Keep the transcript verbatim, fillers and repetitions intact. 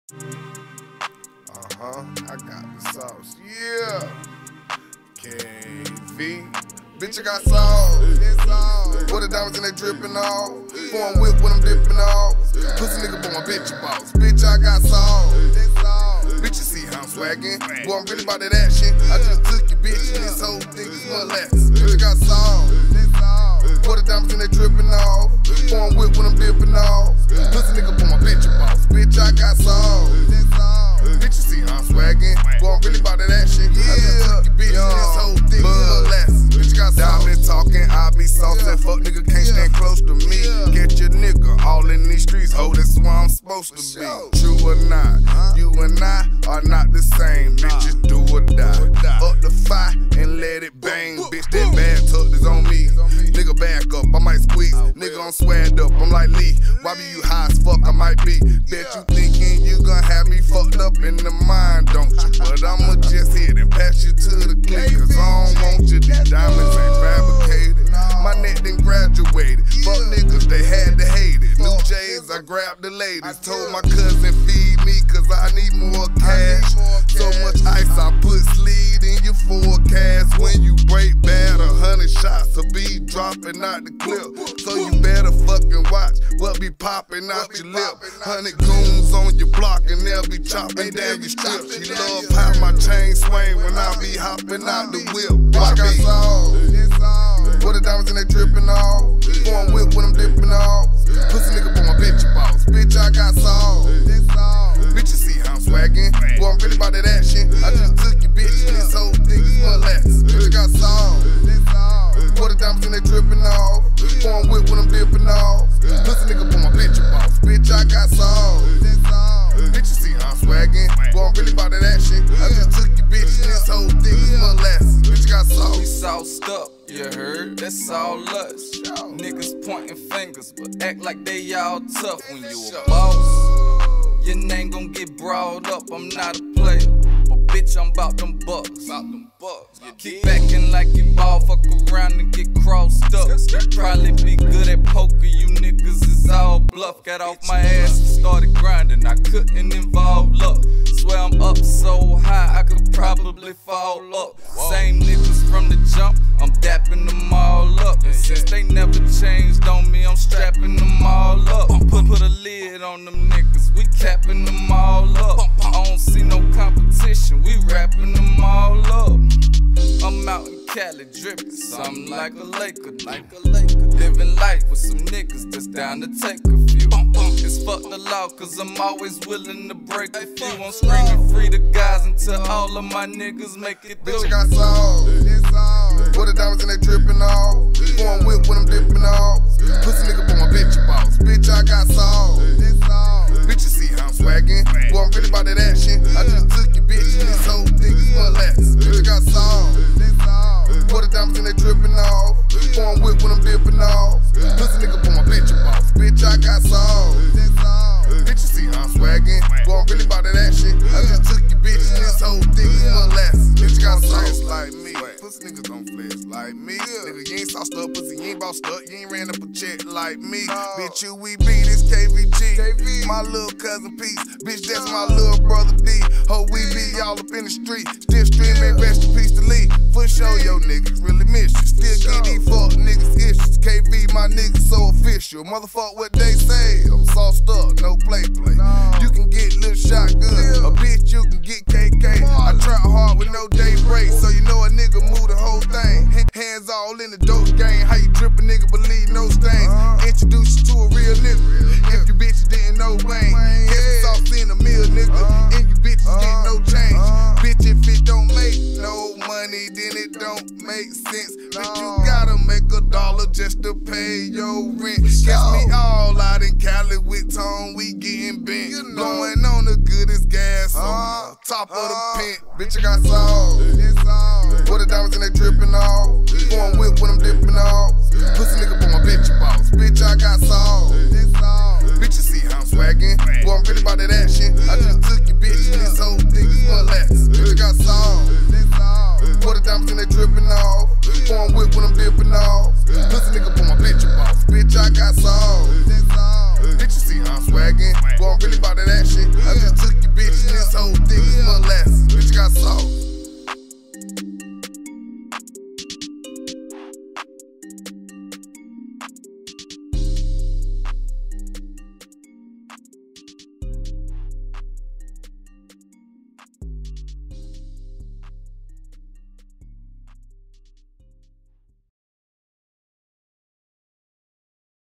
Uh-huh, I got the sauce, yeah. K V, bitch, I got sauce. What the diamonds and they dripping off. Foreign whip when I'm dipping off. Pussy nigga, but my bitch a boss. Bitch, I got sauce. Bitch, you see how I'm swaggin'? Boy, I'm really about that action. I just took your bitch and this whole thing is molasses. Bitch, I got sauce. What the diamonds and they dripping off. Foreign whip when I'm dipping off. Pussy nigga, but my bitch a boss. Bitch, I got sauce. Bitch, you see how I'm swaggin'? Boy, I'm really about that action. Yeah. I just took your bitch and this whole thing is molasses. Bitch, got sauce. I've been talking, I be saucin'. Fuck nigga can't stand close to me. Get your nigga all in these streets. Oh, that's where I'm supposed to be. True or not, you and I are not the same. Bitches do or die. Up the fire and let it bang. Bitch, that bad tuck is on me. Nigga back up, I might squeeze. Nigga I'm swagged up, I'm like Lee. Why be you high as fuck? I might be. Bet you thinking you gon' have me fucked up in the mind, don't you? But I'ma just hit and pass you to the click. Cause I don't want you. These diamonds ain't fabricated. My neck done graduated. Fuck niggas, they had to hate it. New J's, I grabbed the ladies. Told my cousin feed me cause I need more cash. So much ice, I put sleed in your forecast. When you break bad, a hundred shots will be dropping out the clip. So you better fucking watch what be popping out your lip. Hundred goons on your block and they'll be chopping down your strip. She love how my chain swing when I be hopping out the whip. Why got sauce? What the diamonds and they dripping off. Foreign whip when I'm dipping off. Pussy nigga, but my bitch a boss. Bitch, I got sauce. Bitch, you see how I'm swaggin'? Boy, I'm really about that action. I just took your bitch and this whole thing is molasses. Bitch, I got sauce. What the diamonds and they dripping off. Foreign whip when I'm dipping off. Pussy nigga, but my bitch a boss. Bitch, I got sauce. Bitch, you see how I'm swaggin'? Boy, I'm really about that action. I just took your bitch and this whole thing is molasses. Bitch, I got sauce. We sauced up, you heard? That's all us. Niggas pointing fingers, but act like they all tough. When you a boss, your name gon' get brought up. I'm not a player, but bitch, I'm bout them bucks. About them bucks. You keep acting like you ball, fuck around and get crossed up. Probably be good at poker, you niggas is all bluff. Got off my ass and started grinding, I couldn't involve luck. Swear I'm up so high, I could probably fall up. Same niggas from the jump, I'm dapping them all up. And since they never changed on me, I'm strapping them all up. Put, put a lid on them niggas, we capping them all up. I don't see no competition, we wrapping them all up. I'm out in Cali drippin', something like a Laker, like a Laker. Living life with some niggas that's down to take a few. It's fuck the law, cause I'm always willing to break a few. I'm screaming free the guys until all of my niggas make it through. Bitch, I got sauce. What the diamonds and they dripping off. Foreign whip when I'm dipping off. Pussy nigga, but my bitch a boss. Bitch, I got sauce. Bitch, you see how I'm swaggin'? Boy, I'm really about that action. I just took your bitch and this whole thing is molasses. Bitch, I got sauce. What the diamonds and they dripping off. Foreign whip when I'm dipping off. Pussy nigga, but my bitch a boss. Bitch, I got sauce. Bitch, you see how I'm swaggin'? Boy, I'm really about that action. I just took your bitch and this whole thing is molasses. Bitch, you got sauce like me. Pussy niggas don't flex like me. Nigga, you ain't sauced up, pussy, you ain't bossed up, you ain't ran up a check like me. Bitch, you we be this K V G. My little cousin Peace. Bitch, that's my little brother D. Ho, we be all up in the street. Still streaming, rest in peace to Lee. For sure, yo niggas really miss you. Still get these fuck niggas issues. K V, my niggas so official. Motherfuck what they say. I'm sauced up, no play play. You can get little shotgun. A bitch, you can get K K. I try hard with no day break, so you know a nigga move the whole thing. Hands all in the dope game. How you drip a nigga believe no stains? Introduce you to a real nigga. If you bitches didn't know Wayne, guess it's all in a meal, nigga. And you bitches get no change. Bitch, if it don't make no money, then it don't make sense. Bitch, you gotta make a dollar just to pay your rent. Catch me all out in Cali with Tone, we getting bent. Blowing on the goodest gas on the top of the pent. Bitch, I got sauce. What the diamonds and they dripping off. Foreign whip when I'm dipping off. Pussy nigga, but my bitch a boss. Bitch, I got sauce. Bitch, you see how I'm swaggin'? Boy, I'm really about that action. I